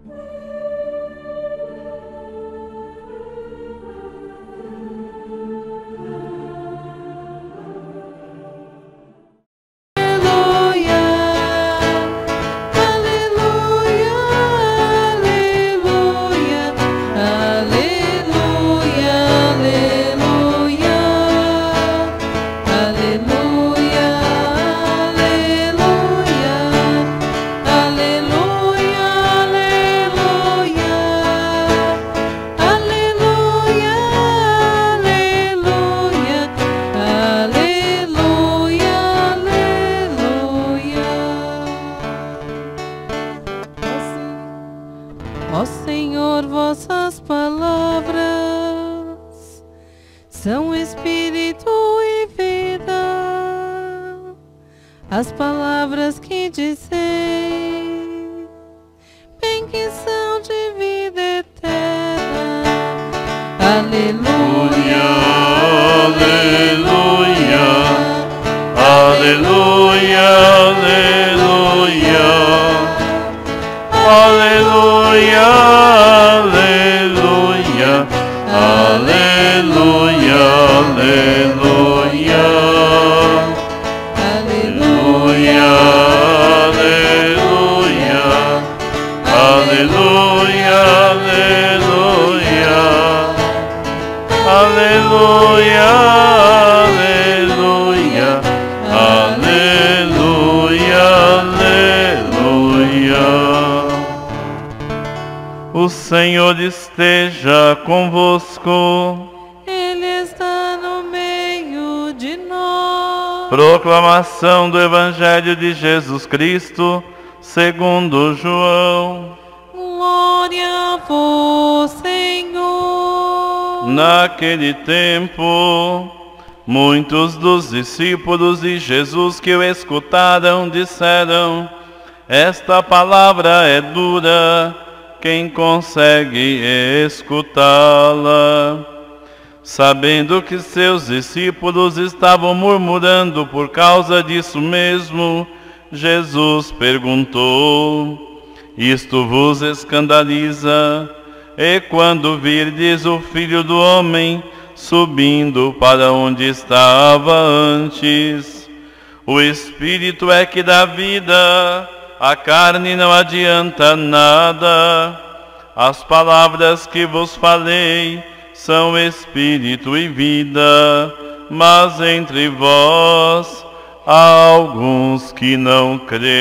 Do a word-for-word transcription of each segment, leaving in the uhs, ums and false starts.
Ó Senhor, vossas palavras são espírito e vida. As palavras que dizem, bem que são de vida eterna. Aleluia, aleluia, aleluia, aleluia, aleluia, aleluia, aleluia, aleluia, aleluia, aleluia, aleluia, aleluia, aleluia, aleluia, aleluia. O Senhor esteja convosco. Ele está no meio de nós. Proclamação do Evangelho de Jesus Cristo, segundo João. Glória a vós, Senhor. Naquele tempo, muitos dos discípulos de Jesus que o escutaram disseram: esta palavra é dura, quem consegue escutá-la? Sabendo que seus discípulos estavam murmurando por causa disso mesmo, Jesus perguntou: isto vos escandaliza? E quando virdes o Filho do Homem subindo para onde estava antes? O Espírito é que dá vida, a carne não adianta nada. As palavras que vos falei são espírito e vida, mas entre vós há alguns que não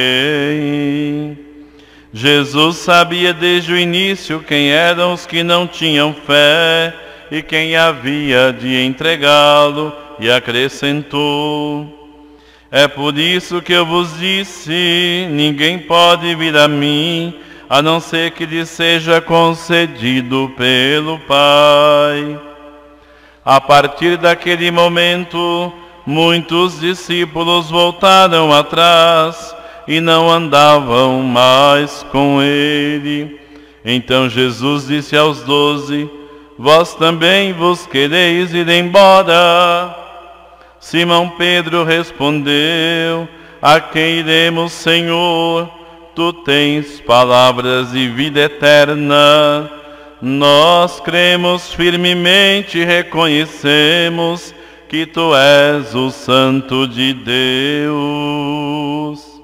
creem. Jesus sabia desde o início quem eram os que não tinham fé e quem havia de entregá-lo, e acrescentou: é por isso que eu vos disse, ninguém pode vir a mim, a não ser que lhe seja concedido pelo Pai. A partir daquele momento, muitos discípulos voltaram atrás e não andavam mais com ele. Então Jesus disse aos doze: vós também vos quereis ir embora? Simão Pedro respondeu: a quem iremos, Senhor? Tu tens palavras de vida eterna. Nós cremos firmemente e reconhecemos que Tu és o Santo de Deus.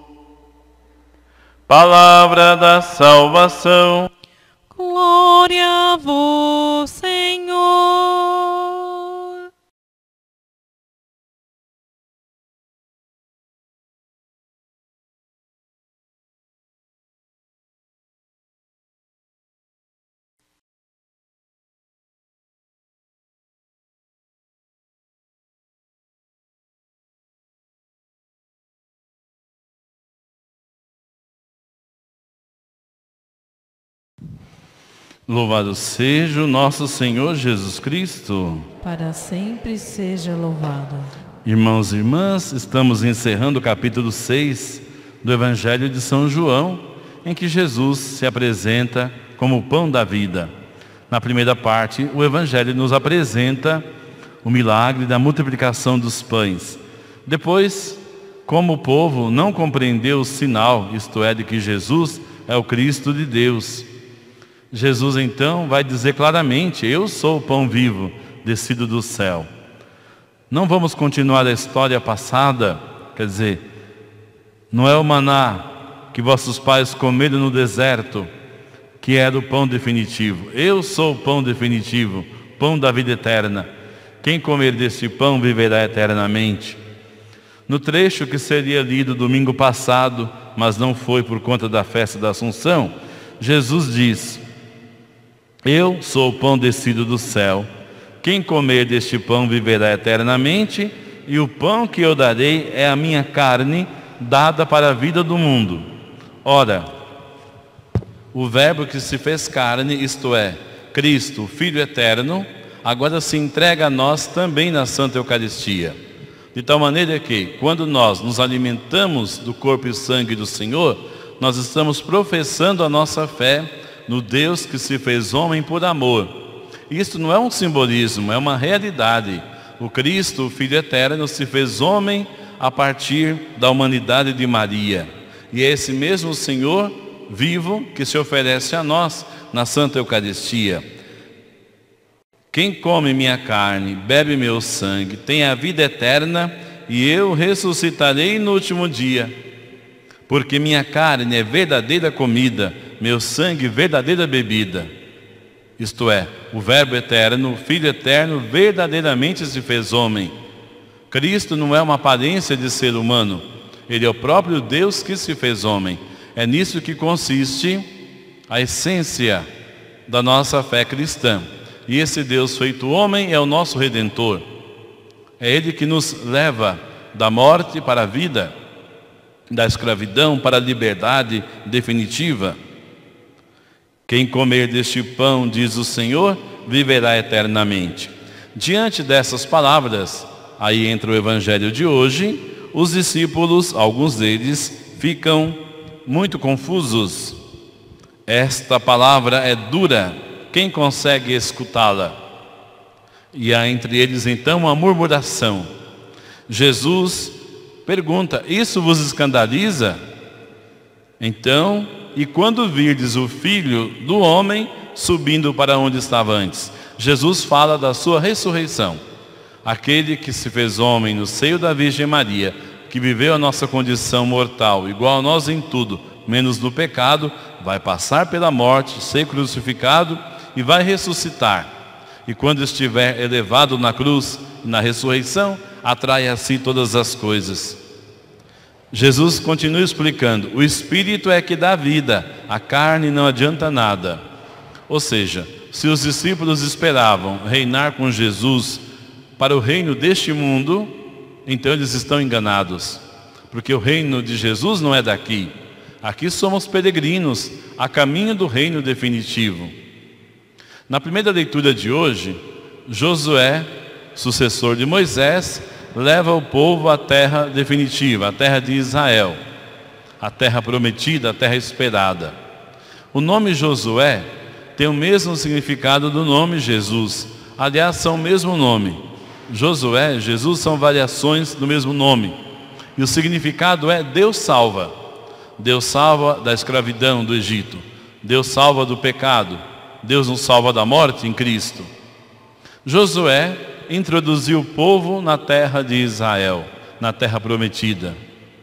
Palavra da salvação. Glória a vós, Senhor. Louvado seja o nosso Senhor Jesus Cristo. Para sempre seja louvado. Irmãos e irmãs, estamos encerrando o capítulo seis do Evangelho de São João, em que Jesus se apresenta como o pão da vida. Na primeira parte, o Evangelho nos apresenta o milagre da multiplicação dos pães. Depois, como o povo não compreendeu o sinal, isto é, de que Jesus é o Cristo de Deus, Jesus então vai dizer claramente: eu sou o pão vivo descido do céu. Não vamos continuar a história passada, quer dizer, não é o maná que vossos pais comeram no deserto que era o pão definitivo. Eu sou o pão definitivo, pão da vida eterna. Quem comer deste pão viverá eternamente. No trecho que seria lido domingo passado, mas não foi por conta da festa da Assunção, Jesus diz: eu sou o pão descido do céu. Quem comer deste pão viverá eternamente, e o pão que eu darei é a minha carne, dada para a vida do mundo. Ora, o Verbo que se fez carne, isto é, Cristo, o Filho eterno, agora se entrega a nós também na Santa Eucaristia. De tal maneira que, quando nós nos alimentamos do corpo e sangue do Senhor, nós estamos professando a nossa fé no Deus que se fez homem por amor. Isso não é um simbolismo, é uma realidade. O Cristo, o Filho eterno, se fez homem a partir da humanidade de Maria. E é esse mesmo Senhor vivo que se oferece a nós na Santa Eucaristia. Quem come minha carne, bebe meu sangue, tem a vida eterna, e eu ressuscitarei no último dia. Porque minha carne é verdadeira comida, meu sangue verdadeira bebida. Isto é, o Verbo eterno, o Filho eterno, verdadeiramente se fez homem. Cristo não é uma aparência de ser humano, Ele é o próprio Deus que se fez homem. É nisso que consiste a essência da nossa fé cristã. E esse Deus feito homem é o nosso Redentor. É Ele que nos leva da morte para a vida, da escravidão para a liberdade definitiva. Quem comer deste pão, diz o Senhor, viverá eternamente. Diante dessas palavras, aí entra o Evangelho de hoje, os discípulos, alguns deles, ficam muito confusos. Esta palavra é dura, quem consegue escutá-la? E há entre eles então uma murmuração. Jesus pergunta: isso vos escandaliza? Então, e quando virdes o Filho do Homem subindo para onde estava antes? Jesus fala da sua ressurreição. Aquele que se fez homem no seio da Virgem Maria, que viveu a nossa condição mortal, igual a nós em tudo, menos no pecado, vai passar pela morte, ser crucificado e vai ressuscitar. E quando estiver elevado na cruz, na ressurreição, atrai a si todas as coisas. Jesus continua explicando: o Espírito é que dá vida, a carne não adianta nada. Ou seja, se os discípulos esperavam reinar com Jesus para o reino deste mundo, então eles estão enganados, porque o reino de Jesus não é daqui. Aqui somos peregrinos, a caminho do reino definitivo. Na primeira leitura de hoje, Josué, sucessor de Moisés, leva o povo à terra definitiva, a terra de Israel, a terra prometida, a terra esperada. O nome Josué tem o mesmo significado do nome Jesus. Aliás, são o mesmo nome. Josué, Jesus são variações do mesmo nome. E o significado é Deus salva. Deus salva da escravidão do Egito. Deus salva do pecado. Deus nos salva da morte em Cristo. Josué introduziu o povo na terra de Israel, na terra prometida.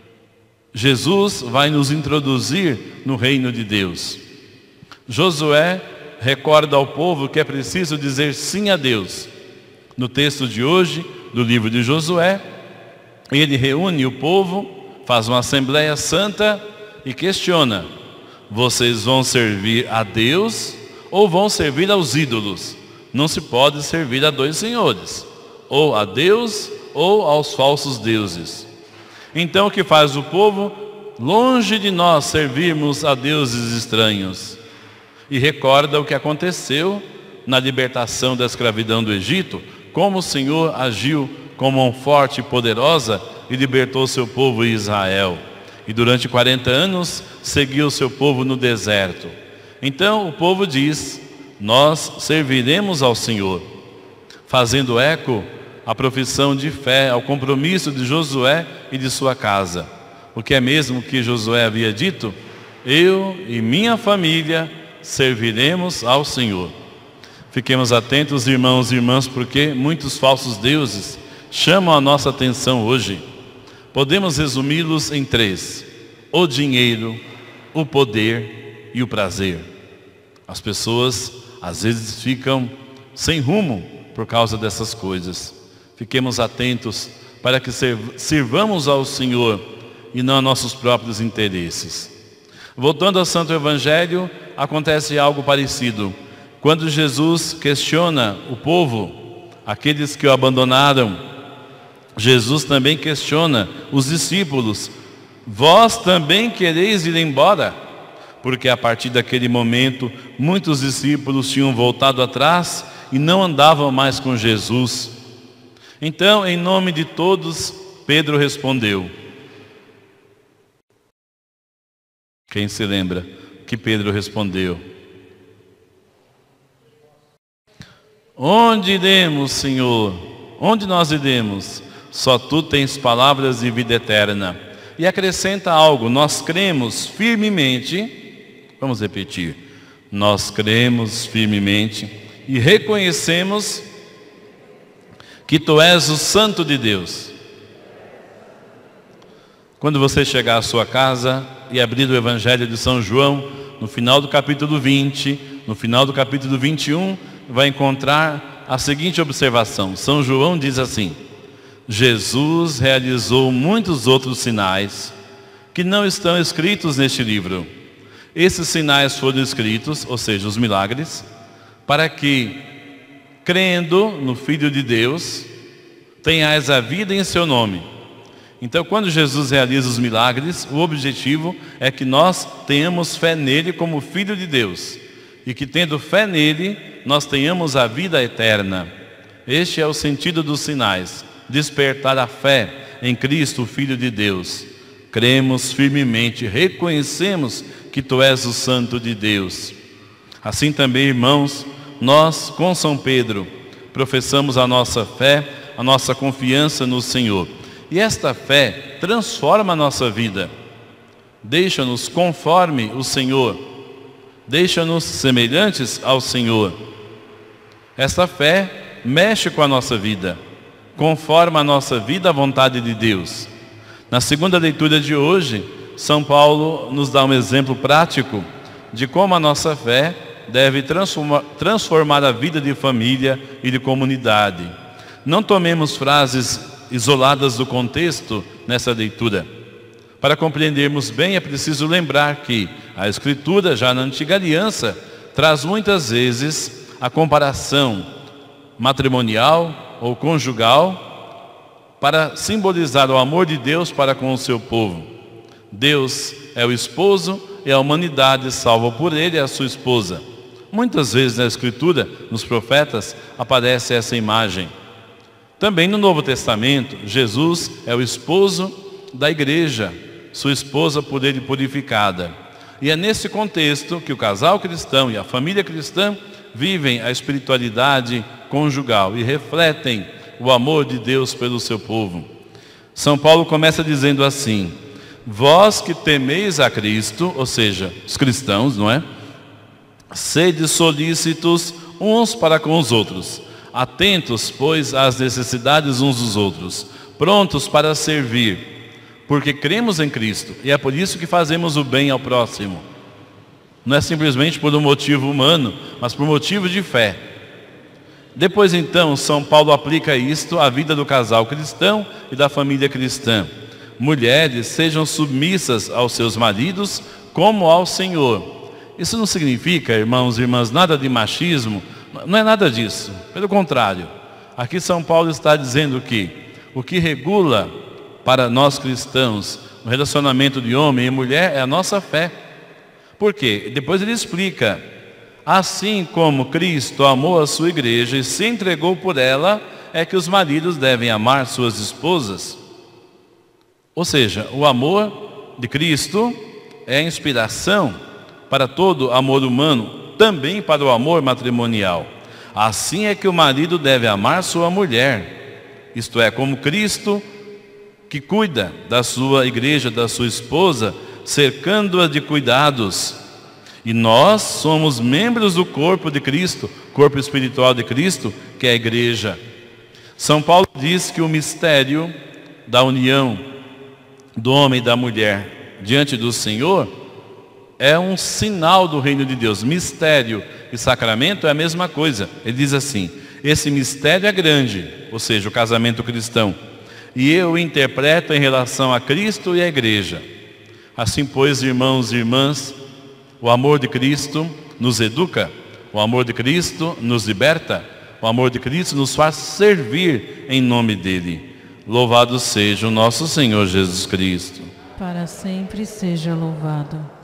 Jesus vai nos introduzir no reino de Deus. Josué recorda ao povo que é preciso dizer sim a Deus. No texto de hoje, do livro de Josué, ele reúne o povo, faz uma assembleia santa e questiona: vocês vão servir a Deus ou vão servir aos ídolos? Não se pode servir a dois senhores, ou a Deus ou aos falsos deuses. Então o que faz o povo? Longe de nós servirmos a deuses estranhos. E recorda o que aconteceu na libertação da escravidão do Egito, como o Senhor agiu com mão forte e poderosa e libertou seu povo Israel. E durante quarenta anos seguiu seu povo no deserto. Então o povo diz: nós serviremos ao Senhor, fazendo eco à profissão de fé, ao compromisso de Josué e de sua casa. O que é mesmo que Josué havia dito? Eu e minha família serviremos ao Senhor. Fiquemos atentos, irmãos e irmãs, porque muitos falsos deuses chamam a nossa atenção hoje. Podemos resumi-los em três: o dinheiro, o poder e o prazer. As pessoas às vezes ficam sem rumo por causa dessas coisas. Fiquemos atentos para que sirvamos ao Senhor e não a nossos próprios interesses. Voltando ao Santo Evangelho, acontece algo parecido. Quando Jesus questiona o povo, aqueles que o abandonaram, Jesus também questiona os discípulos: vós também quereis ir embora? Porque a partir daquele momento, muitos discípulos tinham voltado atrás e não andavam mais com Jesus. Então, em nome de todos, Pedro respondeu. Quem se lembra que Pedro respondeu? Onde iremos, Senhor? Onde nós iremos? Só tu tens palavras de vida eterna. E acrescenta algo: nós cremos firmemente, vamos repetir, nós cremos firmemente e reconhecemos que tu és o Santo de Deus. Quando você chegar à sua casa e abrir o Evangelho de São João, no final do capítulo vinte, no final do capítulo vinte e um, vai encontrar a seguinte observação. São João diz assim: Jesus realizou muitos outros sinais que não estão escritos neste livro. Esses sinais foram escritos, ou seja, os milagres, para que, crendo no Filho de Deus, tenhais a vida em seu nome. Então, quando Jesus realiza os milagres, o objetivo é que nós tenhamos fé nele como Filho de Deus. E que, tendo fé nele, nós tenhamos a vida eterna. Este é o sentido dos sinais: despertar a fé em Cristo, o Filho de Deus. Cremos firmemente, reconhecemos que tu és o Santo de Deus. Assim também, irmãos, nós, com São Pedro, professamos a nossa fé, a nossa confiança no Senhor. E esta fé transforma a nossa vida. Deixa-nos conforme o Senhor. Deixa-nos semelhantes ao Senhor. Esta fé mexe com a nossa vida, conforma a nossa vida à vontade de Deus. Na segunda leitura de hoje, São Paulo nos dá um exemplo prático de como a nossa fé deve transformar, transformar a vida de família e de comunidade. Não tomemos frases isoladas do contexto nessa leitura. Para compreendermos bem, é preciso lembrar que a Escritura, já na Antiga Aliança, traz muitas vezes a comparação matrimonial ou conjugal para simbolizar o amor de Deus para com o seu povo. Deus é o esposo e a humanidade, salva por ele, é a sua esposa. Muitas vezes na Escritura, nos profetas, aparece essa imagem. Também no Novo Testamento, Jesus é o esposo da igreja, sua esposa por ele purificada. E é nesse contexto que o casal cristão e a família cristã vivem a espiritualidade conjugal e refletem o amor de Deus pelo seu povo. São Paulo começa dizendo assim: vós que temeis a Cristo, ou seja, os cristãos, não é? Sede solícitos uns para com os outros, atentos, pois, às necessidades uns dos outros, prontos para servir, porque cremos em Cristo, e é por isso que fazemos o bem ao próximo. Não é simplesmente por um motivo humano, mas por motivo de fé. Depois então, São Paulo aplica isto à vida do casal cristão e da família cristã. Mulheres, sejam submissas aos seus maridos como ao Senhor. Isso não significa, irmãos e irmãs, nada de machismo. Não é nada disso, pelo contrário. Aqui São Paulo está dizendo que o que regula para nós cristãos o relacionamento de homem e mulher é a nossa fé. Por quê? Depois ele explica: assim como Cristo amou a sua igreja e se entregou por ela, é que os maridos devem amar suas esposas. Ou seja, o amor de Cristo é a inspiração para todo amor humano, também para o amor matrimonial. Assim é que o marido deve amar sua mulher, isto é, como Cristo, que cuida da sua igreja, da sua esposa, cercando-a de cuidados. E nós somos membros do corpo de Cristo, corpo espiritual de Cristo, que é a igreja. São Paulo diz que o mistério da união do homem e da mulher diante do Senhor é um sinal do reino de Deus. Mistério e sacramento é a mesma coisa. Ele diz assim: esse mistério é grande, ou seja, o casamento cristão, e eu o interpreto em relação a Cristo e a igreja. Assim, pois, irmãos e irmãs, o amor de Cristo nos educa, o amor de Cristo nos liberta, o amor de Cristo nos faz servir em nome dele. Louvado seja o nosso Senhor Jesus Cristo. Para sempre seja louvado.